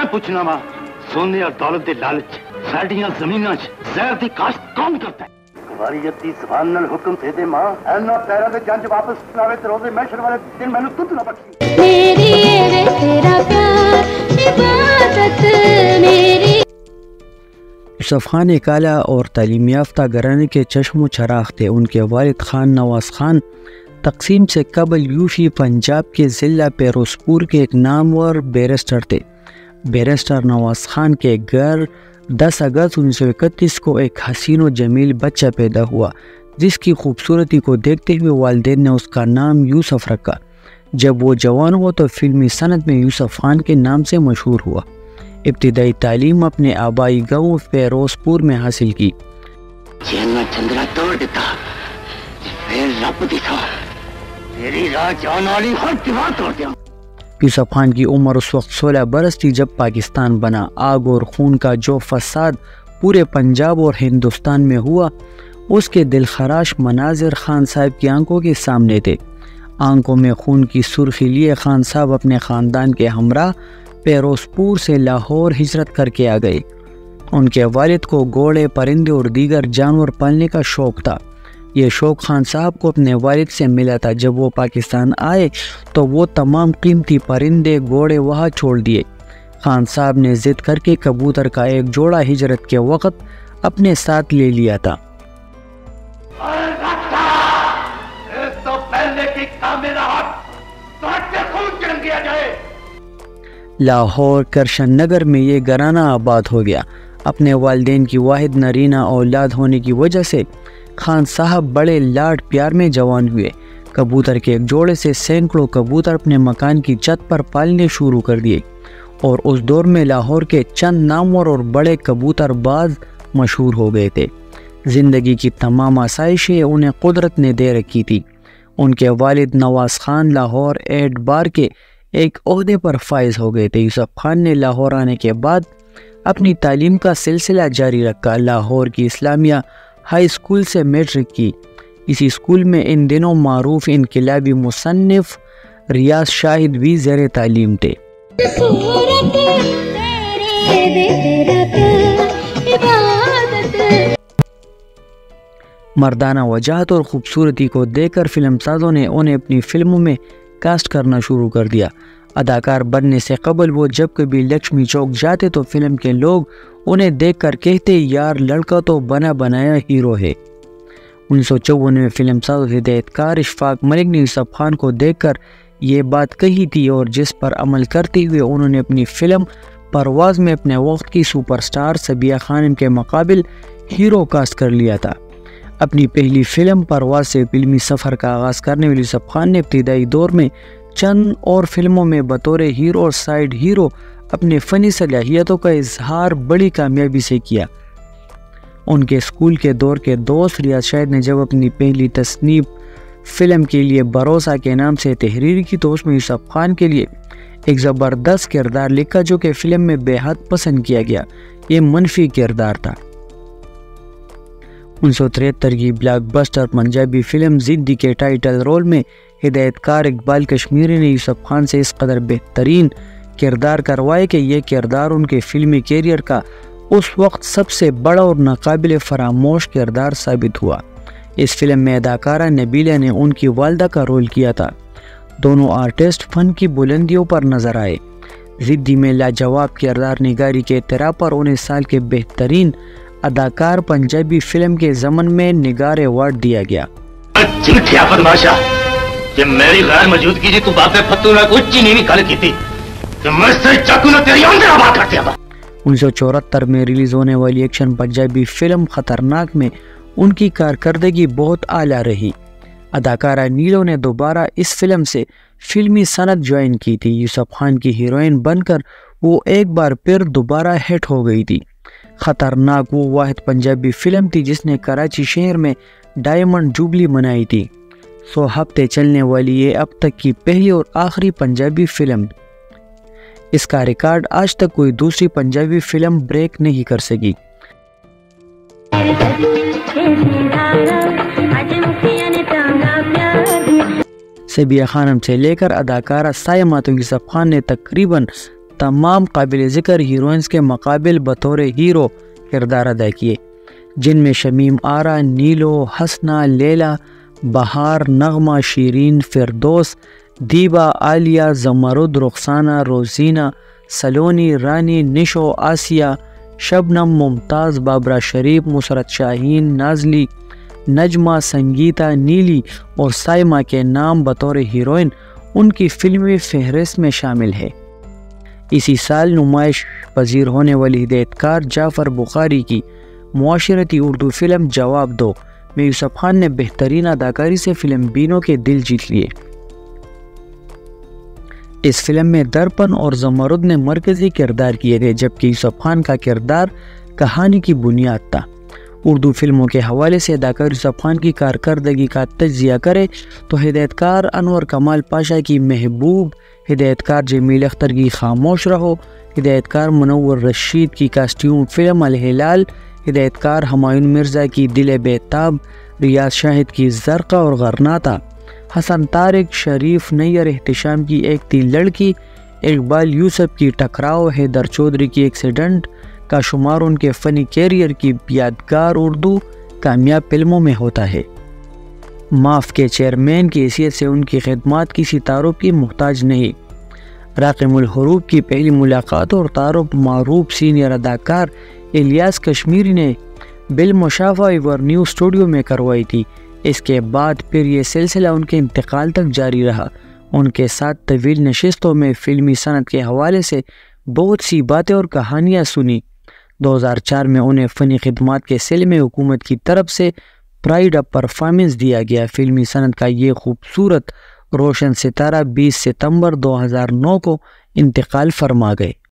پوچھنا وا سونے اور دولت دے لالچ ساڈیاں زمیناں وچ زہر دی کاشت کون کرتا ہے؟ واریت دی زبان نال حکم دے دے ماں اینا پیراں دے جنج واپس لاوے تے روزے محشر والے دن مینوں تُت نہ بخشی میری اے تیرا پیار عبادت میری۔ یوسف خان ایک اعلیٰ اور تعلیم یافتہ گھرانے کے چشم و چراغ تھے۔ ان کے والد خان نواز خان تقسیم سے قبل یوپی پنجاب کے ضلع پیروزپور کے ایک نامور بیرسٹر تھے۔ بیرسٹر نواز خان کے گھر 10 اگست 1931 کو ایک حسین و جمیل بچہ پیدا ہوا جس کی خوبصورتی کو دیکھتے ہوئے والدین نے اس کا نام یوسف رکھا۔ جب وہ جوان ہوا تو فلمی صنعت میں یوسف خان کے نام سے مشہور ہوا۔ ابتدائی تعلیم اپنے آبائی گاؤں فیروزپور میں حاصل کی۔ چندرا توڑ دیتا پھر رب دکھا تیری راہ جان والی ہر دیوار توڑ دیا۔ یوسف خان کی عمر اس وقت 16 برس تھی جب پاکستان بنا۔ آگ اور خون کا جو فساد پورے پنجاب اور ہندوستان میں ہوا اس کے دلخراش مناظر خان صاحب کی آنکھوں کے سامنے تھے۔ آنکھوں میں خون کی سرخی لیے خان صاحب اپنے خاندان کے ہمراہ پیروزپور سے لاہور ہجرت کر کے آ گئے۔ ان کے والد کو گھوڑے، پرندے اور دیگر جانور پالنے کا شوق تھا۔ یہ شوق خان صاحب کو اپنے والد سے ملا تھا۔ جب وہ پاکستان آئے تو وہ تمام قیمتی پرندے، گھوڑے وہاں چھوڑ دیے۔ خان صاحب نے ضد کر کے کبوتر کا ایک جوڑا ہجرت کے وقت اپنے ساتھ لے لیا تھا۔ لاہور کرشن نگر میں یہ گھرانہ آباد ہو گیا۔ اپنے والدین کی واحد نرینہ اولاد ہونے کی وجہ سے خان صاحب بڑے لاڈ پیار میں جوان ہوئے۔ کبوتر کے ایک جوڑے سے سینکڑوں کبوتر اپنے مکان کی چھت پر پالنے شروع کر دیے اور اس دور میں لاہور کے چند نامور اور بڑے کبوتر باز مشہور ہو گئے تھے۔ زندگی کی تمام آسائشیں انہیں قدرت نے دے رکھی تھی۔ ان کے والد نواز خان لاہور 8 بار کے ایک عہدے پر فائز ہو گئے تھے۔ یوسف خان نے لاہور آنے کے بعد اپنی تعلیم کا سلسلہ جاری رکھا۔ لاہور کی اسلامیہ ہائی اسکول سے میٹرک کی۔ اسی اسکول میں ان دنوں معروف انقلابی مصنف ریاض شاہد بھی زیر تعلیم تھے۔ مردانہ وجاہت اور خوبصورتی کو دیکھ کر فلم سازوں نے انہیں اپنی فلموں میں کاسٹ کرنا شروع کر دیا۔ اداکار بننے سے قبل وہ جب کبھی لکشمی چوک جاتے تو فلم کے لوگ انہیں دیکھ کر کہتے یار لڑکا تو بنا بنایا ہیرو ہے۔ 1954 میں فلم ساز ہدایت کار اشفاق ملک نے یوسف خان کو دیکھ کر یہ بات کہی تھی اور جس پر عمل کرتے ہوئے انہوں نے اپنی فلم پرواز میں اپنے وقت کی سپر سٹار صبیہ خانم کے مقابل ہیرو کاسٹ کر لیا تھا۔ اپنی پہلی فلم پرواز سے فلمی سفر کا آغاز کرنے والے یوسف خان نے ابتدائی دور میں چند اور فلموں میں بطور ہیرو اور سائیڈ ہیرو اپنے فنی صلاحیتوں کا اظہار بڑی کامیابی سے کیا۔ ان کے اسکول کے دور کے دوست ریاض شاہد نے جب اپنی پہلی تصنیف فلم کے لیے بھروسہ کے نام سے تحریر کی تو اس میں یوسف خان کے لیے ایک زبردست کردار لکھا جو کہ فلم میں بے حد پسند کیا گیا۔ یہ منفی کردار تھا۔ 1973 کی بلاک بسٹر پنجابی فلم زندگی کے ٹائٹل رول میں ہدایت کار اقبال کشمیری نے یوسف خان سے اس قدر بہترین کردار کروائے کہ یہ کردار ان کے فلمی کیریئر کا اس وقت سب سے بڑا اور ناقابل فراموش کردار ثابت ہوا۔ اس فلم میں اداکارہ نبیلہ نے ان کی والدہ کا رول کیا تھا۔ دونوں آرٹسٹ فن کی بلندیوں پر نظر آئے۔ زدی میں لاجواب کردار نگاری کے اعتراف پر انہیں سال کے بہترین اداکار پنجابی فلم کے ضمن میں نگار ایوارڈ دیا گیا۔ کہ میری غیر موجودگی جی تو بابے فتو نہ کوئی چینی نہیں کھل کی تھی کہ میں سے چاکو نہ تیری اندر آباد کر دیا۔ 1974 میں ریلیز ہونے والی ایکشن پنجابی فلم خطرناک میں ان کی کارکردگی بہت اعلیٰ رہی۔ اداکارہ نیلو نے دوبارہ اس فلم سے فلمی صنعت جوائن کی تھی۔ یوسف خان کی ہیروئن بن کر وہ ایک بار پھر دوبارہ ہٹ ہو گئی تھی۔ خطرناک وہ واحد پنجابی فلم تھی جس نے کراچی شہر میں ڈائمنڈ جوبلی منائی تھی۔ 100 ہفتے چلنے والی یہ اب تک کی پہلی اور آخری پنجابی فلم۔ اس کا ریکارڈ آج تک کوئی دوسری پنجابی فلم بریک نہیں کر سکی۔ صبیہ خانم سے لے کر اداکارہ سائمہ تک یوسف خان نے تقریباً تمام قابل ذکر ہیروئنز کے مقابل بطور ہیرو کردار ادا کیے، جن میں شمیم آرا، نیلو، حسنہ، لیلا، بہار، نغمہ، شیرین، فردوس، دیبا، عالیہ، زمرد، رخسانہ، روزینہ، سلونی، رانی، نشو، آسیہ، شبنم، ممتاز، بابرا شریف، مسرت شاہین، نازلی، نجمہ، سنگیتا، نیلی اور سائمہ کے نام بطور ہیروئن ان کی فلمی فہرست میں شامل ہے۔ اسی سال نمائش پذیر ہونے والی ہدایت کار جعفر بخاری کی معاشرتی اردو فلم جواب دو میں یوسف خان نے بہترین اداکاری سے فلم بینوں کے دل جیت لیے۔ اس فلم میں درپن اور زمرد نے مرکزی کردار کیے تھے، جبکہ یوسف خان کا کردار کہانی کی بنیاد تھا۔ اردو فلموں کے حوالے سے اداکار یوسف خان کی کارکردگی کا تجزیہ کرے تو ہدایت کار انور کمال پاشا کی محبوب، ہدایت کار جمیل اختر کی خاموش رہو، ہدایت کار منور رشید کی کاسٹیوم فلم الہلال، ہدایت کار ہمایوں مرزا کی دل بیتاب، ریاض شاہد کی زرقہ اور غرناطہ، حسن طارق، شریف نیر احتشام کی ایک تھی لڑکی، اقبال یوسف کی ٹکراؤ، حیدر چودھری کی ایکسیڈنٹ کا شمار ان کے فنی کیریئر کی یادگار اردو کامیاب فلموں میں ہوتا ہے۔ ماف کے چیئرمین کی حیثیت سے ان کی خدمات کسی تعارف کی محتاج نہیں۔ راقم الحروف کی پہلی ملاقات اور تعارف معروف سینئر اداکار الیاس کشمیری نے بالمشافہ ایور نیو اسٹوڈیو میں کروائی تھی۔ اس کے بعد پھر یہ سلسلہ ان کے انتقال تک جاری رہا۔ ان کے ساتھ طویل نشستوں میں فلمی صنعت کے حوالے سے بہت سی باتیں اور کہانیاں سنی۔ 2004 میں انہیں فنی خدمات کے سلسلے میں حکومت کی طرف سے پرائیڈ آف پرفارمنس دیا گیا۔ فلمی صنعت کا یہ خوبصورت روشن ستارہ 20 ستمبر 2009 کو انتقال فرما گئے۔